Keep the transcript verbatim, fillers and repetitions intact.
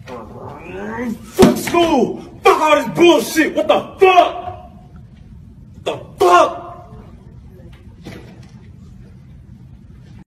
Fuck school! Fuck all this bullshit! What the fuck?